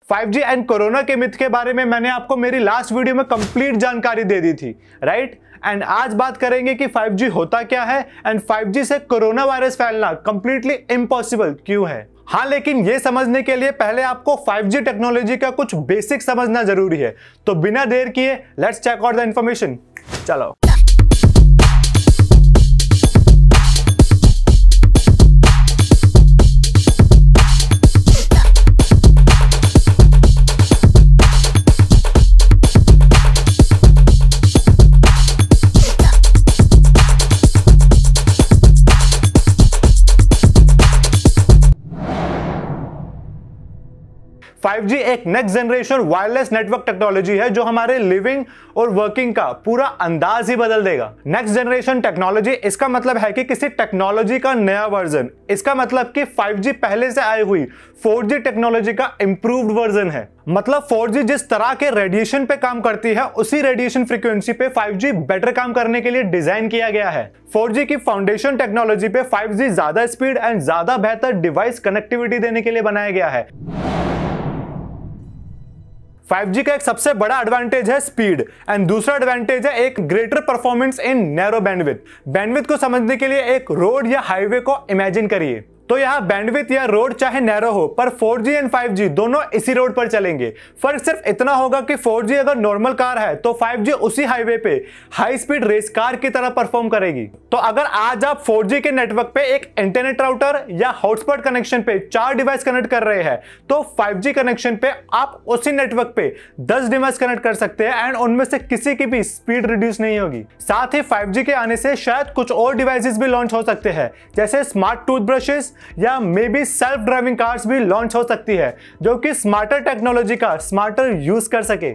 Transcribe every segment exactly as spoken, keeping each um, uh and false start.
Five G and corona के myth के बारे में मैंने आपको मेरी लास्ट वीडियो में कंप्लीट जानकारी दे दी थी, राइट। एंड आज बात करेंगे कि फाइव जी होता क्या है एंड फाइव जी से कोरोना वायरस फैलना कंप्लीटली इम्पॉसिबल क्यों है। हाँ, लेकिन ये समझने के लिए पहले आपको फाइव जी टेक्नोलॉजी का कुछ बेसिक समझना जरूरी है। तो बिना देर किए let's check out the information. चलो। फाइव जी एक next generation wireless network technology है जो हमारे लिविंग और वर्किंग का पूरा अंदाज ही बदल देगा। नेक्स्ट जनरेशन टेक्नोलॉजी, इसका मतलब है कि किसी टेक्नोलॉजी का नया वर्जन। इसका मतलब कि फाइव जी पहले से आई हुई फोर जी टेक्नोलॉजी का इंप्रूव्ड वर्जन है। मतलब फोर जी जिस तरह के रेडिएशन पे काम करती है उसी रेडिएशन फ्रीक्वेंसी पे फाइव जी बेटर काम करने के लिए डिजाइन किया गया है। फोर जी की फाउंडेशन टेक्नोलॉजी पे फाइव जी ज्यादा स्पीड एंड ज्यादा बेहतर डिवाइस कनेक्टिविटी देने के लिए बनाया गया है। फाइव जी का एक सबसे बड़ा एडवांटेज है स्पीड एंड दूसरा एडवांटेज है एक greater performance in narrow bandwidth. Bandwidth को समझने के लिए एक रोड या हाईवे को इमेजिन करिए। तो यहाँ बैंडविड्थ या रोड चाहे नैरो हो, पर four G and five G दोनों इसी रोड पर चलेंगे। फर्क सिर्फ इतना होगा कि फोर जी अगर नॉर्मल कार है तो फाइव जी उसी हाईवे पे हाई स्पीड रेस कार की तरह परफॉर्म करेगी। तो अगर आज आप फोर जी के नेटवर्क पे एक इंटरनेट राउटर या हॉटस्पॉट कनेक्शन पे चार डिवाइस कनेक्ट कर रहे हैं तो फाइव जी कनेक्शन पे आप उसी नेटवर्क पे दस डिवाइस कनेक्ट कर सकते हैं एंड उनमें से किसी की भी स्पीड रिड्यूस नहीं होगी। साथ ही फाइव जी के आने से शायद कुछ और डिवाइसेस भी लॉन्च हो सकते हैं, जैसे स्मार्ट टूथब्रशेस या maybe self driving cars भी लॉन्च हो सकती है जो कि स्मार्टर टेक्नोलॉजी का स्मार्टर यूज कर सके।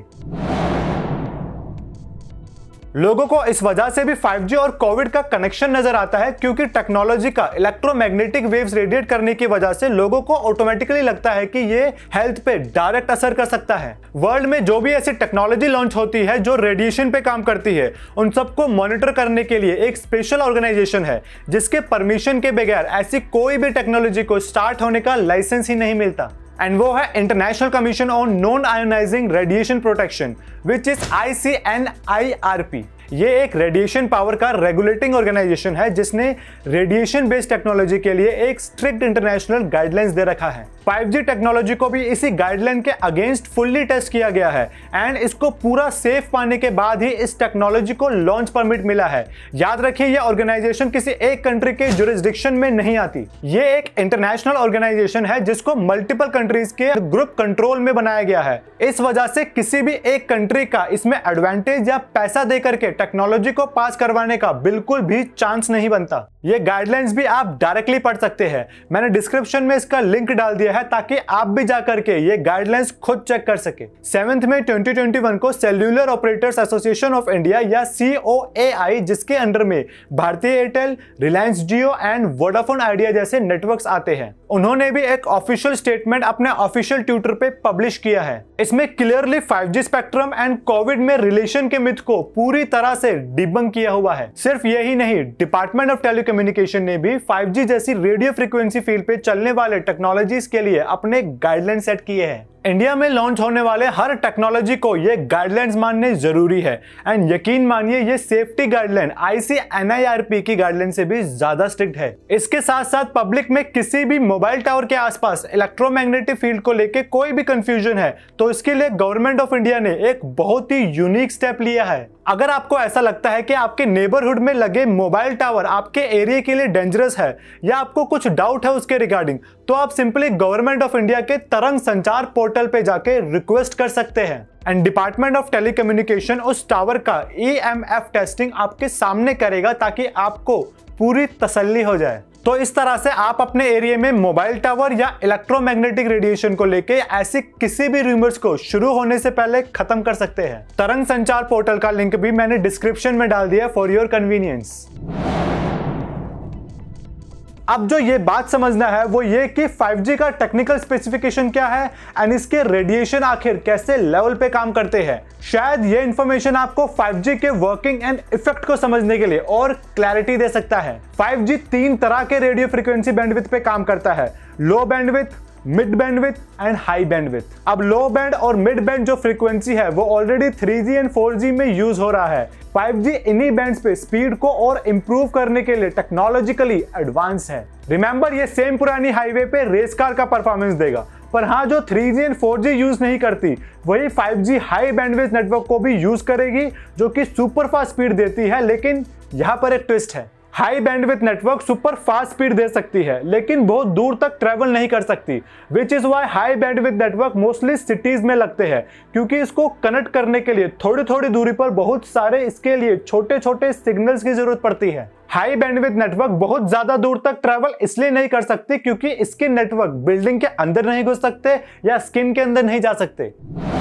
लोगों को इस वजह से भी फाइव जी और कोविड का कनेक्शन नजर आता है क्योंकि टेक्नोलॉजी का इलेक्ट्रोमैग्नेटिक वेव्स रेडिएट करने की वजह से लोगों को ऑटोमेटिकली लगता है कि ये हेल्थ पे डायरेक्ट असर कर सकता है। वर्ल्ड में जो भी ऐसी टेक्नोलॉजी लॉन्च होती है जो रेडिएशन पे काम करती है उन सबको मॉनिटर करने के लिए एक स्पेशल ऑर्गेनाइजेशन है जिसके परमिशन के बगैर ऐसी कोई भी टेक्नोलॉजी को स्टार्ट होने का लाइसेंस ही नहीं मिलता। एंड वो है international commission on non ionizing radiation protection which is I C N I R P. ये एक रेडिएशन पावर का रेगुलेटिंग ऑर्गेनाइजेशन है जिसने रेडिएशन बेस्ड टेक्नोलॉजी के लिए एक स्ट्रिक्ट इंटरनेशनल गाइडलाइंस दे रखा है। फाइव जी टेक्नोलॉजी को भी इसी गाइडलाइन के अगेंस्ट फुल्ली टेस्ट किया गया है एंड इसको पूरा सेफ पाने के बाद ही इस टेक्नोलॉजी को लॉन्च परमिट मिला है। याद रखिए ये ऑर्गेनाइजेशन किसी एक कंट्री के जुरिस्डिक्शन में नहीं आती। ये एक इंटरनेशनल ऑर्गेनाइजेशन है जिसको मल्टीपल कंट्रीज के ग्रुप कंट्रोल में बनाया गया है। इस वजह से किसी भी एक कंट्री का इसमें एडवांटेज या पैसा देकर के टेक्नोलॉजी को पास करवाने का बिल्कुल भी चांस नहीं बनता। ये गाइडलाइंस भी आप डायरेक्टली पढ़ सकते हैं, मैंने डिस्क्रिप्शन में इसका लिंक डाल दिया है ताकि आप भी जाकर के ये गाइडलाइंस खुद चेक कर सके। सेवंथ में ट्वेंटी ट्वेंटी वन को cellular operators association of India या सी ओ ए आई, जिसके अंडर में Bharti Airtel, Reliance Jio and Vodafone Idea जैसे नेटवर्क्स आते हैं, उन्होंने भी एक ऑफिशियल स्टेटमेंट अपने ऑफिशियल ट्विटर पे पब्लिश किया है। इसमें clearly five G spectrum and covid में रिलेशन के मिथ को पूरी तरह से डिबंक किया हुआ है। सिर्फ यही नहीं, डिपार्टमेंट ऑफ टेलीकम्युनिकेशन ने भी फाइव जी जैसी रेडियो फ्रीक्वेंसी फील्ड पे चलने वाले टेक्नोलॉजीज के लिए अपने गाइडलाइन सेट किए हैं। इंडिया में लॉन्च होने वाले हर टेक्नोलॉजी को ये गाइडलाइंस मानने जरूरी है एंड यकीन मानिए ये safety guideline I C N I R P की गाइडलाइन से भी ज्यादा स्ट्रिक्ट है। इसके साथ साथ पब्लिक में किसी भी मोबाइल टावर के आसपास इलेक्ट्रोमैग्नेटिक फील्ड को लेके कोई भी कंफ्यूजन है तो इसके लिए गवर्नमेंट ऑफ इंडिया ने एक बहुत ही यूनिक स्टेप लिया है। अगर आपको ऐसा लगता है कि आपके नेबरहुड में लगे मोबाइल टावर आपके एरिया के लिए डेंजरस है या आपको कुछ डाउट है उसके रिगार्डिंग, तो आप सिंपली गवर्नमेंट ऑफ इंडिया के तरंग संचार पोर्टल पे जाके रिक्वेस्ट कर सकते हैं एंड डिपार्टमेंट ऑफ टेलीकम्युनिकेशन उस टावर का ई एम एफ टेस्टिंग आपके सामने करेगा ताकि आपको पूरी तसल्ली हो जाए। तो इस तरह से आप अपने एरिया में मोबाइल टावर या इलेक्ट्रोमैग्नेटिक रेडिएशन को लेके ऐसी किसी भी रूमर्स को शुरू होने से पहले खत्म कर सकते हैं। तरंग संचार पोर्टल का लिंक भी मैंने डिस्क्रिप्शन में डाल दिया फॉर योर कन्वीनियंस। अब जो ये बात समझना है वो ये कि फाइव जी का टेक्निकल स्पेसिफिकेशन क्या है एंड इसके रेडिएशन आखिर कैसे लेवल पे काम करते हैं। शायद ये इंफॉर्मेशन आपको फाइव जी के वर्किंग एंड इफेक्ट को समझने के लिए और क्लैरिटी दे सकता है। फाइव जी तीन तरह के रेडियो फ्रीक्वेंसी बैंडविड्थ पे काम करता है, low bandwidth, mid bandwidth and high bandwidth. अब लो बैंड और मिड बैंड जो फ्रीक्वेंसी है वो already three G and four G में यूज हो रहा है। फाइव जी इन्हीं बैंड्स पे स्पीड को और इंप्रूव करने के लिए टेक्नोलॉजिकली एडवांस है। रिमेंबर, ये सेम पुरानी हाईवे पे रेस कार का परफॉर्मेंस देगा, पर हाँ, जो three G and four G use नहीं करती वही five G high bandwidth network को भी यूज करेगी, जो कि सुपर फास्ट स्पीड देती है। लेकिन यहाँ पर एक ट्विस्ट है, high bandwidth network super fast speed दे सकती है लेकिन बहुत दूर तक ट्रेवल नहीं कर सकती, which is why high bandwidth network mostly cities में लगते हैं, क्योंकि इसको कनेक्ट करने के लिए थोड़ी थोड़ी दूरी पर बहुत सारे इसके लिए छोटे छोटे सिग्नल्स की जरूरत पड़ती है। हाई बैंडविड्थ नेटवर्क बहुत ज्यादा दूर तक ट्रैवल इसलिए नहीं कर सकती क्योंकि इसके नेटवर्क बिल्डिंग के अंदर नहीं घुस सकते या स्किन के अंदर नहीं जा सकते।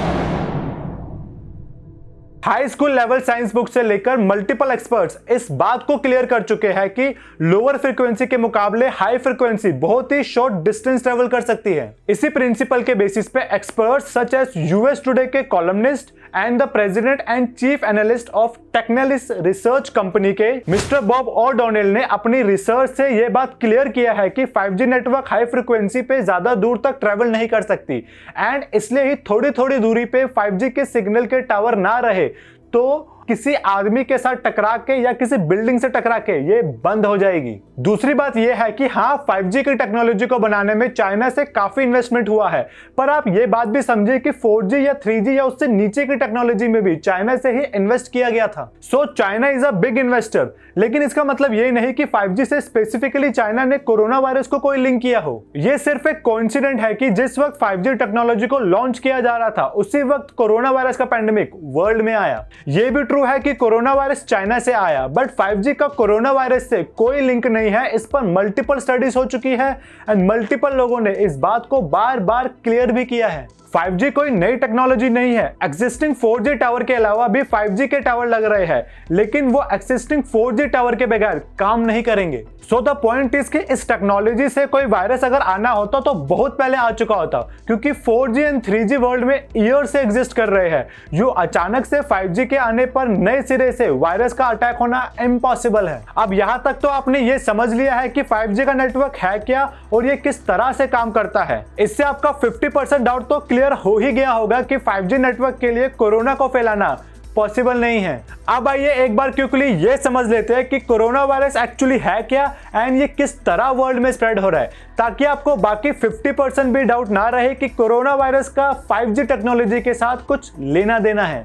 High school level science book से लेकर मल्टीपल एक्सपर्ट्स इस बात को क्लियर कर चुके हैं कि लोअर फ्रीक्वेंसी के मुकाबले हाई फ्रीक्वेंसी बहुत ही शॉर्ट डिस्टेंस ट्रेवल कर सकती है। इसी प्रिंसिपल के बेसिस पे experts such as US Today के columnist and the president and chief analyst of Technalysis research company के मिस्टर बॉब ओडोनिल ने अपनी रिसर्च से यह बात क्लियर किया है कि five G network high frequency पे ज्यादा दूर तक ट्रेवल नहीं कर सकती एंड इसलिए ही थोड़ी थोड़ी दूरी पे फाइव जी के सिग्नल के टावर ना रहे तो किसी आदमी के साथ टकरा के या किसी बिल्डिंग से टकरा के ये बंद हो जाएगी। दूसरी बात यह है कि हाँ, फाइव जी की टेक्नोलॉजी को बनाने में चाइना से काफी इन्वेस्टमेंट हुआ है, पर आप ये बात भी समझिए कि फोर जी या थ्री जी या उससे नीचे की टेक्नोलॉजी में भी चाइना से ही इन्वेस्ट किया गया था। So China is a big investor, लेकिन इसका मतलब ये नहीं कि फाइव जी से स्पेसिफिकली चाइना ने कोरोना वायरस को कोई लिंक किया हो। ये सिर्फ एक कोइंसिडेंट है कि जिस वक्त फाइव जी टेक्नोलॉजी को लॉन्च किया जा रहा था उसी वक्त कोरोना वायरस का पैंडेमिक वर्ल्ड में आया। ये भी ट्रू है कि कोरोना वायरस चाइना से आया, बट फाइव जी का कोरोना वायरस से कोई लिंक नहीं है। इस पर मल्टीपल स्टडीज हो चुकी है एंड मल्टीपल लोगों ने इस बात को बार बार क्लियर भी किया है। फाइव जी कोई नई टेक्नोलॉजी नहीं है। एक्सिस्टिंग फोर जी टावर के अलावा भी फाइव जी के टावर लग रहे हैं, लेकिन वो एक्सिस्टिंग फोर जी टावर के बगैर काम नहीं करेंगे। सो द पॉइंट इज कि इस टेक्नोलॉजी से कोई वायरस अगर आना होता तो बहुत पहले आ चुका होता, क्योंकि four G and three G world में ईयर से एग्जिस्ट कर रहे हैं। यो अचानक से फाइव जी के आने पर नए सिरे से वायरस का अटैक होना इम्पॉसिबल है। अब यहाँ तक तो आपने ये समझ लिया है कि फाइव जी का नेटवर्क है क्या और ये किस तरह से काम करता है। इससे आपका फिफ्टी परसेंट डाउट तो क्लियर हो ही गया होगा कि फाइव जी नेटवर्क के लिए कोरोना को फैलाना पॉसिबल नहीं है। अब आइए एक बार क्विकली ये समझ लेते हैं कि कोरोना वायरस एक्चुअली है क्या एंड ये किस तरह वर्ल्ड में स्प्रेड हो रहा है, ताकि आपको बाकी फिफ्टी परसेंट भी डाउट ना रहे कि कोरोना वायरस का फाइव जी टेक्नोलॉजी के साथ कुछ लेना देना है।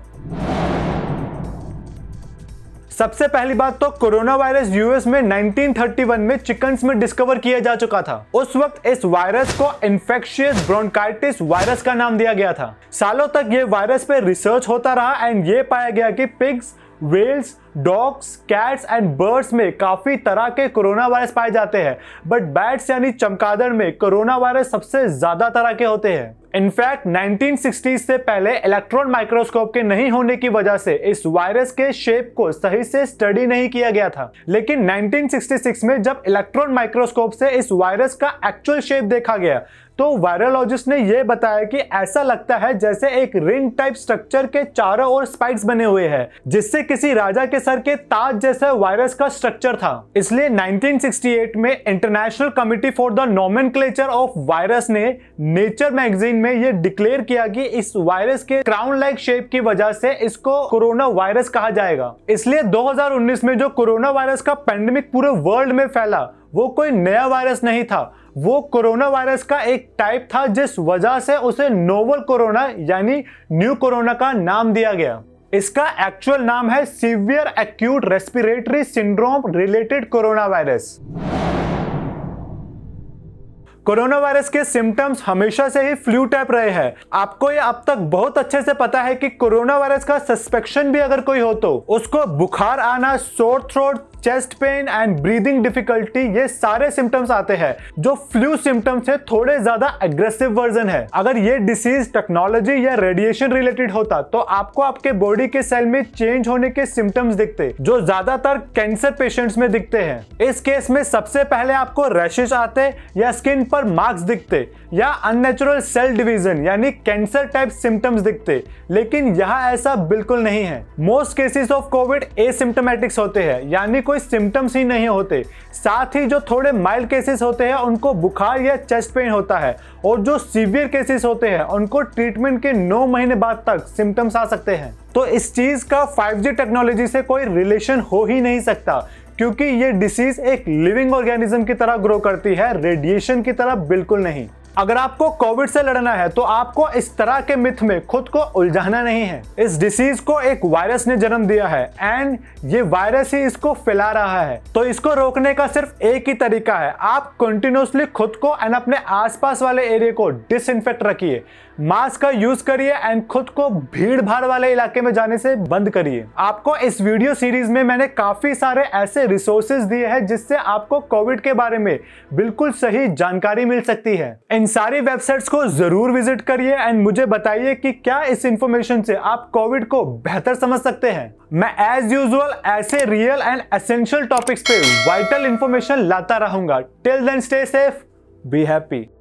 सबसे पहली बात तो कोरोना वायरस यूएस में नाइनटीन थर्टी वन में चिकन्स में डिस्कवर किया जा चुका था। उस वक्त इस वायरस को इन्फेक्शियस ब्रोंकाइटिस वायरस का नाम दिया गया था। सालों तक ये वायरस पे रिसर्च होता रहा एंड ये पाया गया कि pigs, whales, dogs, cats and birds में काफी तरह के कोरोना वायरस पाए जाते हैं, बट बैट्स यानी चमगादड़ में कोरोना वायरस सबसे ज्यादा तरह के होते हैं। इनफैक्ट नाइनटीन सिक्सटीज़ से पहले इलेक्ट्रॉन माइक्रोस्कोप के नहीं होने की वजह से इस वायरस के शेप को सही से स्टडी नहीं किया गया था, लेकिन नाइनटीन सिक्सटी सिक्स में जब इलेक्ट्रॉन माइक्रोस्कोप से इस वायरस का एक्चुअल शेप देखा गया तो वायरोलॉजिस्ट ने यह बताया कि ऐसा लगता है जैसे एक रिंग टाइप स्ट्रक्चर के चारों ओर स्पाइक्स बने हुए हैं, जिससे किसी राजा के सर के ताज जैसा वायरस का स्ट्रक्चर था। इसलिए नाइनटीन सिक्सटी एट में international committee for the nomenclature of virus ने नेचर मैगजीन में यह डिक्लेयर किया कि इस वायरस के क्राउन लाइक शेप की वजह से इसको कोरोना वायरस कहा जाएगा। इसलिए दो हज़ार उन्नीस में जो कोरोना वायरस का पैंडेमिक पूरे वर्ल्ड में फैला वो कोई नया वायरस नहीं था, वो कोरोना वायरस का एक टाइप था, जिस वजह से उसे नोवल कोरोना यानी न्यू कोरोना का नाम दिया गया। इसका एक्चुअल नाम है severe acute respiratory syndrome related corona virus. Corona virus के सिम्टम्स हमेशा से ही फ्लू टाइप रहे हैं। आपको ये अब तक बहुत अच्छे से पता है कि कोरोना वायरस का सस्पेक्शन भी अगर कोई हो तो उसको बुखार आना, sore throat, chest pain and breathing difficulty, ये सारे सिम्टम्स आते हैं जो फ्लू सिम्टम्स से थोड़े ज्यादा एग्रेसिव वर्जन है। अगर ये डिसीज टेक्नोलॉजी या रेडिएशन रिलेटेड होता तो आपको आपके बॉडी के सेल में चेंज होने के सिम्टम्स दिखते, जो ज्यादातर कैंसर पेशेंट्स में दिखते हैं। इस केस में सबसे पहले आपको रैशेस आते या स्किन पर मार्क्स दिखते या अननेचुरल सेल डिवीजन यानी कैंसर टाइप सिम्टम्स दिखते, लेकिन यहाँ ऐसा बिल्कुल नहीं है। Most cases of Covid asymptomatics होते हैं, यानी कोई सिम्टम्स ही नहीं होते। साथ ही जो थोड़े माइल्ड केसेस होते हैं उनको बुखार या चेस्ट पेन होता है, और जो सीवियर केसेस होते हैं उनको ट्रीटमेंट के नौ महीने बाद तक सिम्टम्स आ सकते हैं। तो इस चीज का फाइव जी टेक्नोलॉजी से कोई रिलेशन हो ही नहीं सकता, क्योंकि ये डिसीज एक लिविंग ऑर्गेनिज्म की तरह ग्रो करती है, रेडिएशन की तरह बिल्कुल नहीं। अगर आपको कोविड से लड़ना है तो आपको इस तरह के मिथ में खुद को उलझाना नहीं है। इस डिसीज को एक वायरस ने जन्म दिया है एंड ये वायरस ही इसको फैला रहा है। तो इसको रोकने का सिर्फ एक ही तरीका है, आप कंटिन्यूअसली खुद को एंड अपने आसपास वाले एरिया को डिसइंफेक्ट रखिए, मास्क का यूज करिए एंड खुद को भीड़ भाड़ वाले इलाके में जाने से बंद करिए। आपको इस वीडियो सीरीज में मैंने काफी सारे ऐसे रिसोर्सेज दिए हैं जिससे आपको कोविड के बारे में बिल्कुल सही जानकारी मिल सकती है। इन सारी वेबसाइट्स को जरूर विजिट करिए एंड मुझे बताइए कि क्या इस इंफॉर्मेशन से आप कोविड को बेहतर समझ सकते हैं। मैं एज यूजुअल ऐसे रियल एंड एसेंशियल टॉपिक्स पे वाइटल इंफॉर्मेशन लाता रहूंगा। Till then stay safe, be happy.